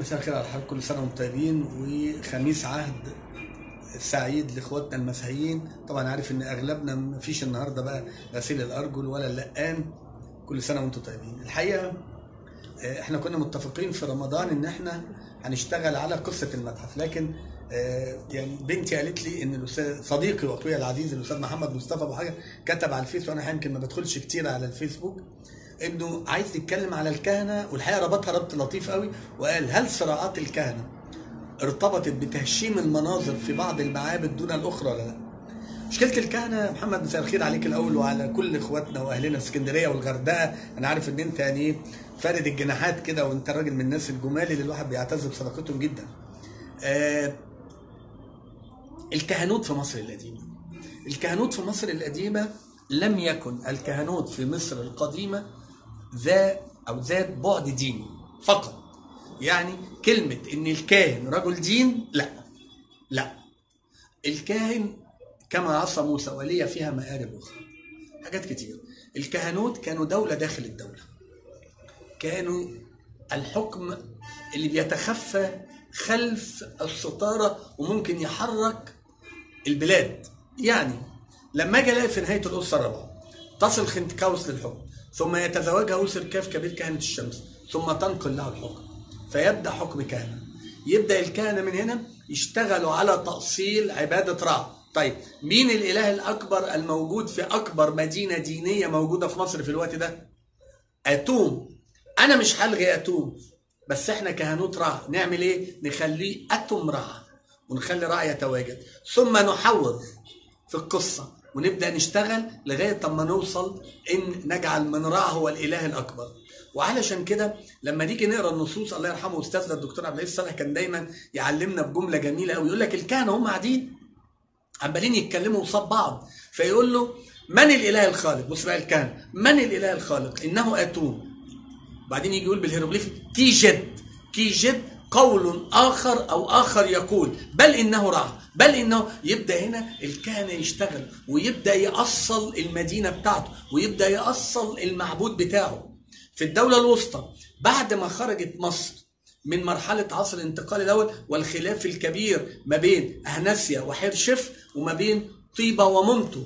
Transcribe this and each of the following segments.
مساء الخير على حضرتك، كل سنه وانتم طيبين وخميس عهد سعيد لاخواتنا المسيحيين. طبعا عارف ان اغلبنا مفيش النهارده بقى غسيل الارجل ولا اللقان. كل سنه وانتم طيبين. الحقيقه احنا كنا متفقين في رمضان ان احنا هنشتغل على قصه المتحف، لكن يعني بنتي قالت لي ان الاستاذ صديقي واخويا العزيز الاستاذ محمد مصطفى ابو حاجه كتب على الفيس، وانا يمكن ما بدخلش كتير على الفيسبوك، انه عايز يتكلم على الكهنه، والحقيقه ربطها ربط لطيف قوي وقال: هل صراعات الكهنه ارتبطت بتهشيم المناظر في بعض المعابد دون الاخرى ولا لا؟ مشكله الكهنه محمد، مساء الخير عليك الاول وعلى كل اخواتنا واهلنا في اسكندريه والغردقه. انا عارف ان انت يعني ايه فارد الجناحات كده، وانت راجل من الناس الجمال اللي الواحد بيعتز بصداقتهم جدا. الكهنوت في مصر القديمه، الكهنوت في مصر القديمه لم يكن الكهنوت في مصر القديمه ذات بعد ديني فقط. يعني كلمه ان الكاهن رجل دين، لا، الكاهن كما عصى موسى ولي فيها مآرب اخرى، حاجات كتير. الكهنوت كانوا دوله داخل الدوله، كانوا الحكم اللي بيتخفى خلف الستاره وممكن يحرك البلاد. يعني لما اجي الاقي في نهايه الاسره الرابعه تصل خنتكاوس للحكم، ثم يتزوجها أوسركاف كبير كهنة الشمس، ثم تنقل له الحكم، فيبدأ حكم كهنة. يبدأ الكهنة من هنا يشتغلوا على تأصيل عبادة رع. طيب مين الإله الأكبر الموجود في أكبر مدينة دينية موجودة في مصر في الوقت ده؟ أتوم. أنا مش هلغي أتوم، بس إحنا كهنوت رع نعمل إيه؟ نخليه أتوم رع، ونخلي رع يتواجد، ثم نحور في القصة ونبدأ نشتغل لغاية ما نوصل إن نجعل من رع هو الإله الأكبر. وعلشان كده لما نيجي نقرا النصوص، الله يرحمه استاذنا الدكتور عبد العزيز صالح كان دايما يعلمنا بجمله جميله قوي، يقول لك الكهنه هم قاعدين عمالين يتكلموا قصاد بعض، فيقول له: من الاله الخالق؟ بص بقى الكهنه، من الاله الخالق؟ انه اتون. بعدين يجي يقول بالهيروغليفي كي جد قول اخر او اخر يقول بل انه رع، بل انه. يبدا هنا الكهنه يشتغل ويبدا يأصل المدينه بتاعته ويبدا يأصل المعبود بتاعه. في الدولة الوسطى بعد ما خرجت مصر من مرحلة عصر الانتقال الأول والخلاف الكبير ما بين أهنسيا وحرشف وما بين طيبة ومنتو،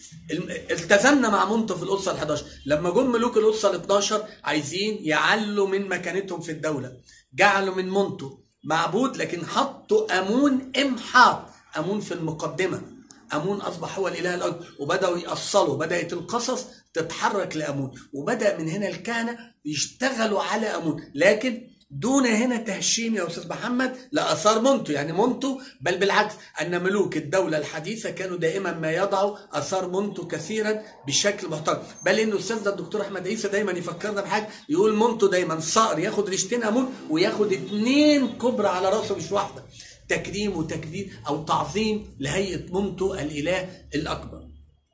التزمنا مع منتو في الأسرة ال11. لما جم ملوك الأسرة ال12 عايزين يعلوا من مكانتهم في الدولة، جعلوا من منتو معبود، لكن حطوا أمون إمحاط، أمون في المقدمة. أمون أصبح هو الإله الأكبر، وبدأوا يأصلوا، بدأت القصص تتحرك لأمون، وبدأ من هنا الكهنة يشتغلوا على أمون، لكن دون هنا تهشيم يا أستاذ محمد لآثار منتو. يعني منتو، بل بالعكس، أن ملوك الدولة الحديثة كانوا دائما ما يضعوا آثار منتو كثيرا بشكل محترم، بل إنه أستاذنا الدكتور أحمد عيسى دايما يفكرنا بحاجة، يقول منتو دايما صقر ياخد ريشتين أمون وياخد 2 كبرى على راسه مش واحدة، تكريم وتكبير أو تعظيم لهيئة منتو الإله الأكبر.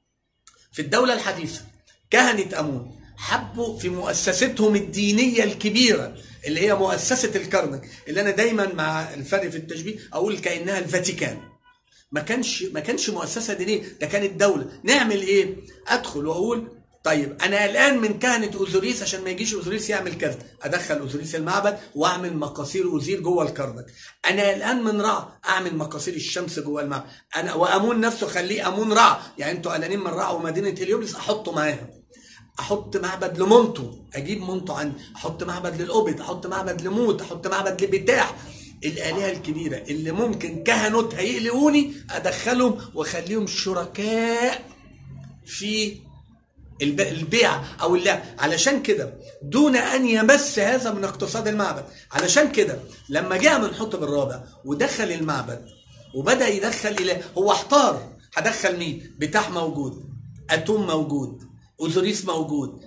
في الدولة الحديثة كهنة أمون حبوا في مؤسستهم الدينية الكبيرة اللي هي مؤسسة الكرنك، اللي أنا دايما مع الفرق في التشبيه أقول كأنها الفاتيكان. ما كانش مؤسسة دينية، ده كانت دولة. نعمل إيه؟ أدخل وأقول: طيب أنا الآن من كهنة أوزوريس عشان ما يجيش أوزوريس يعمل كذا، أدخل أوزوريس المعبد وأعمل مقاصير أوزير جوه الكرنك. أنا الآن من رع أعمل مقاصير الشمس جوه المعبد. أنا وأمون نفسه خليه أمون رع، يعني أنتوا قلقانين من رع ومدينة هليوبلس أحطه معاها. أحط معبد لمونتو، أجيب مونتو عندي، أحط معبد للأوبد، أحط معبد لموت، أحط معبد لبتاح. الآلهة الكبيرة اللي ممكن كهنوتها يقلقوني أدخلهم وأخليهم شركاء في البيع او اللعب. علشان كده دون ان يمس هذا من اقتصاد المعبد. علشان كده لما جاء منحوتب الرابع ودخل المعبد وبدا يدخل اله، هو احتار هدخل مين؟ بتاح موجود، اتوم موجود، اوزوريس موجود،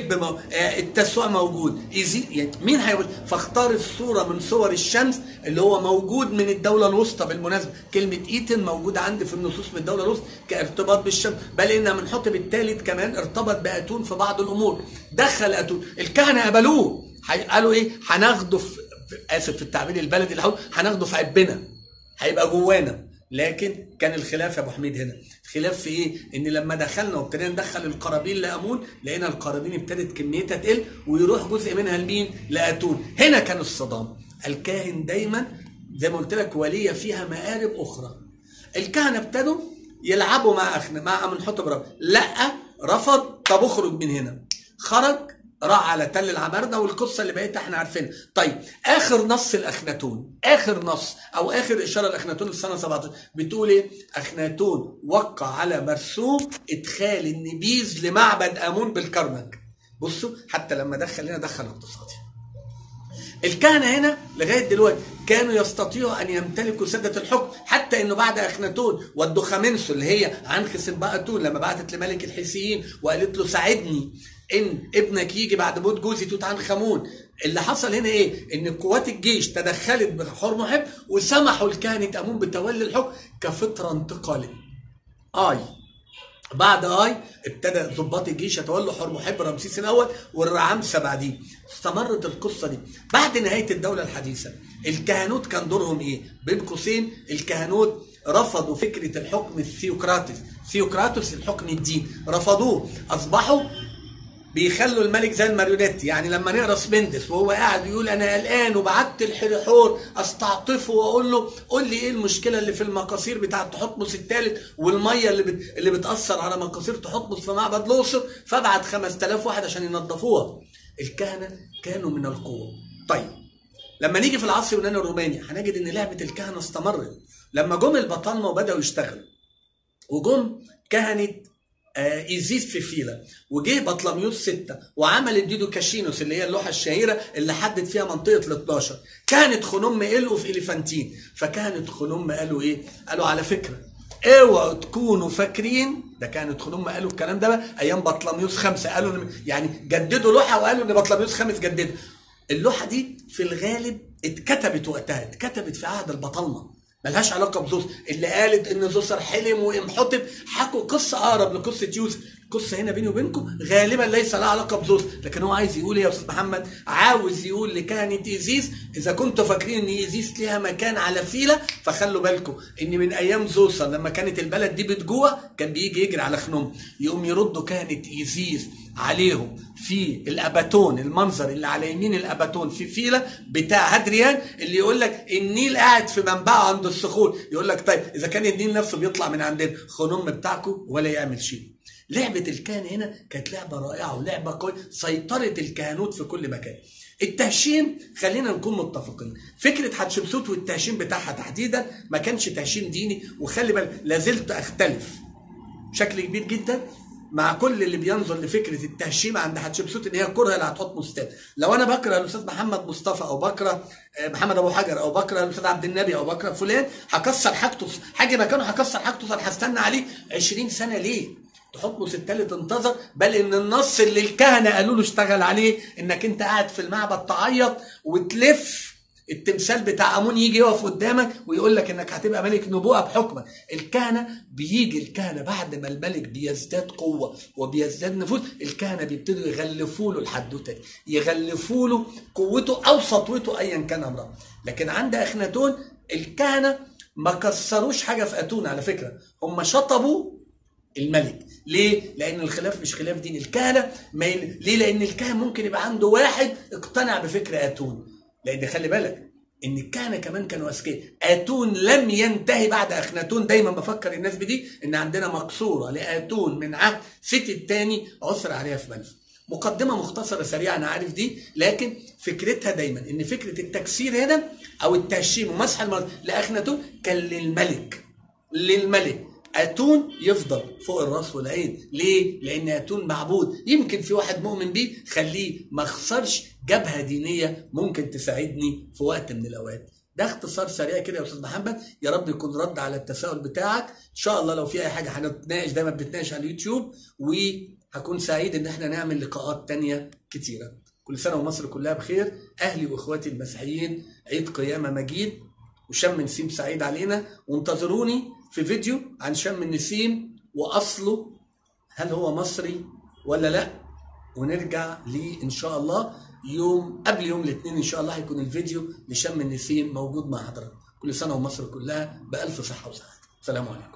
التسوع موجود، يعني مين هيقول؟ فاختار الصوره من صور الشمس اللي هو موجود من الدوله الوسطى. بالمناسبه كلمه ايتن موجوده عندي في النصوص من الدوله الوسطى كارتباط بالشمس، بل ان منحوتب الثالث كمان ارتبط باتون في بعض الامور. دخل اتون، الكهنه قبلوه، قالوا ايه؟ هناخده اسف في التعبير البلدي اللي هناخده في عبنا، هيبقى جوانا. لكن كان الخلاف يا ابو حميد هنا، الخلاف في ايه؟ ان لما دخلنا وابتدينا ندخل القرابين لامون لقينا القرابين ابتدت كميتها تقل ويروح جزء منها لمين؟ لاتون. هنا كان الصدام. الكاهن دايما زي ما قلت لك ولية فيها مآرب أخرى. الكهنة ابتدوا يلعبوا مع أمنحتب رب، لا رفض، طب اخرج من هنا. خرج راح على تل العمارنة، والقصة اللي بقيتها احنا عارفينها. طيب آخر نص الأخناتون، آخر نص أو آخر إشارة الأخناتون في سنة 17 بتقول إيه؟ أخناتون وقع على مرسوم إدخال النبيذ لمعبد آمون بالكرنك. بصوا حتى لما دخل هنا دخل اقتصادي. الكهنة هنا لغاية دلوقتي كانوا يستطيعوا أن يمتلكوا سدة الحكم، حتى إنه بعد أخناتون والدخامنسو اللي هي عنخس بقتون لما بعتت لملك الحيثيين وقالت له ساعدني إن ابنك يجي بعد موت جوزي توت عنخ آمون. اللي حصل هنا إيه؟ إن قوات الجيش تدخلت بحرمحب وسمحوا لكهنة آمون بتولي الحكم كفترة انتقالية. بعد ابتدى ضباط الجيش يتولوا حرمحب رمسيس الاول والرعامسه بعديه. استمرت القصه دي. بعد نهايه الدوله الحديثه الكهنوت كان دورهم ايه؟ بين قوسين الكهنوت رفضوا فكره الحكم الثيوقراطس الحكم الدين، رفضوه. اصبحوا بيخلوا الملك زي الماريونيت. يعني لما نقرا سبندس وهو قاعد يقول انا قلقان وبعت الحريحور استعطفه واقول له قول لي ايه المشكله اللي في المقاصير بتاعه تحتمس الثالث والميه اللي بتاثر على مقاصير تحتمس في معبد الاقصر، فابعت 5000 واحد عشان ينظفوها. الكهنه كانوا من القوه. طيب لما نيجي في العصر اليوناني الروماني هنجد ان لعبه الكهنه استمرت. لما جم البطالمه وبداوا يشتغلوا وجم كهنه إيزيس في فيلا، وجه بطلميوس 6 وعمل الديدو كاشينوس اللي هي اللوحه الشهيره اللي حدد فيها منطقه ال 12. كانت خنم إلقوا في إليفانتين. فكانت خنم قالوا ايه؟ قالوا على فكره اوعوا تكونوا فاكرين، ده كانت خنم قالوا الكلام ده بقى ايام بطلميوس 5، قالوا يعني جددوا لوحه وقالوا ان بطلميوس 5 جددها. اللوحه دي في الغالب اتكتبت وقتها، اتكتبت في عهد البطالمه، ملهاش علاقه بزوس. اللي قالت ان زوسر حلم وامحطب حكوا قصه اقرب لقصه يوسف. القصه هنا بيني وبينكم غالبا ليس لها علاقه بزوس، لكن هو عايز يقول يا استاذ محمد، عاوز يقول لكهنه ايزيس اذا كنتوا فاكرين ان ايزيس ليها مكان على فيلا فخلوا بالكم ان من ايام زوسر لما كانت البلد دي بتجوع كان بيجي يجري على خنوم، يقوم يردوا كهنه ايزيس عليهم في الاباتون، المنظر اللي على يمين الاباتون في فيلا بتاع هادريان اللي يقول لك النيل قاعد في منبعه عند الصخور. يقول لك طيب اذا كان النيل نفسه بيطلع من عندنا، خنوم بتاعكم ولا يعمل شيء. لعبه الكهنه هنا كانت لعبه رائعه ولعبه قويه، سيطرت الكهنوت في كل مكان. التهشيم خلينا نكون متفقين، فكره حتشبسوت والتهشيم بتاعها تحديدا ما كانش تهشيم ديني. وخلي بالك لازلت اختلف بشكل كبير جدا مع كل اللي بينظر لفكره التهشيم عند حتشبسوت ان هي كره اللي هتحط مستاد. لو انا بكره الاستاذ محمد مصطفى او بكره محمد ابو حجر او بكره الاستاذ عبد النبي او بكره فلان، هكسر حاجته حاجه مكانه، هكسر حاجته، انا هستنى عليه 20 سنه ليه؟ تحتمس الثالث انتظر، بل ان النص اللي الكهنه قالوا له اشتغل عليه انك انت قاعد في المعبد تعيط وتلف التمثال بتاع امون يجي يقف قدامك ويقول لك انك هتبقى ملك نبوءه بحكمك. الكهنه الكهنه بعد ما الملك بيزداد قوه وبيزداد نفوذ، الكهنه بيبتدوا يغلفوا له الحدوته دي، يغلفوا له قوته او سطوته ايا كان امرها. لكن عند اخناتون الكهنه ما كسروش حاجه في اتون، على فكره هم شطبوا الملك. ليه؟ لان الخلاف مش خلاف دين. الكهنه ليه؟ لان الكاهن ممكن يبقى عنده واحد اقتنع بفكر اتون، لان خلي بالك ان الكهنه كمان كانوا اذكياء. اتون لم ينتهي بعد اخناتون، دايما بفكر الناس بدي ان عندنا مقصوره لاتون من عهد ست الثاني عثر عليها في منفى. مقدمه مختصره سريعه انا عارف دي، لكن فكرتها دايما ان فكره التكسير هنا او التهشيم ومسح المرض لاخناتون كان للملك. اتون يفضل فوق الراس والعين. ليه؟ لان اتون معبود، يمكن في واحد مؤمن بيه، خليه ما اخسرش جبهه دينيه ممكن تساعدني في وقت من الاوقات. ده اختصار سريع كده يا استاذ محمد، يا رب يكون رد على التساؤل بتاعك. ان شاء الله لو في اي حاجه هنتناقش، دايما بنتناقش على اليوتيوب، وهكون سعيد ان احنا نعمل لقاءات تانية كتيره. كل سنه ومصر كلها بخير. اهلي واخواتي المسيحيين عيد قيامه مجيد وشم نسيم سعيد علينا، وانتظروني في فيديو عن شم النسيم واصله، هل هو مصري ولا لا، ونرجع ليه ان شاء الله قبل يوم الاثنين ان شاء الله هيكون الفيديو لشم النسيم موجود مع حضرتك. كل سنه ومصر كلها بالف صحه وسعاده. السلام عليكم.